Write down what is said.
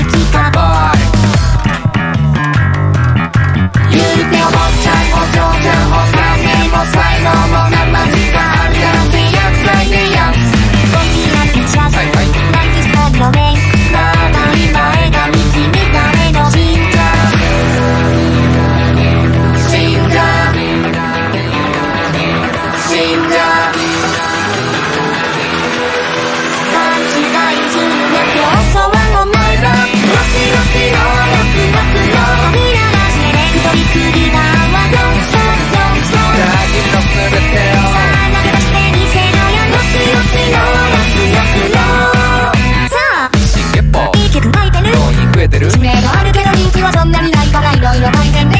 きか言うてお坊ちゃんお嬢ちゃんお金も才能も生地があるなんてやつないねやゴミなくちゃナイススポットメイク当たり前が道みための信者信者信者勘違いするな競争はお前らロキロキのロクロクの見流してね太りくぎだわドンストップドンストップ大事とすべてをさあ投げ出してみせろよロキロキのロクロクのさあいい曲書いてる動員増えてる知名度あるけど人気はそんなにないからいろいろ書いてね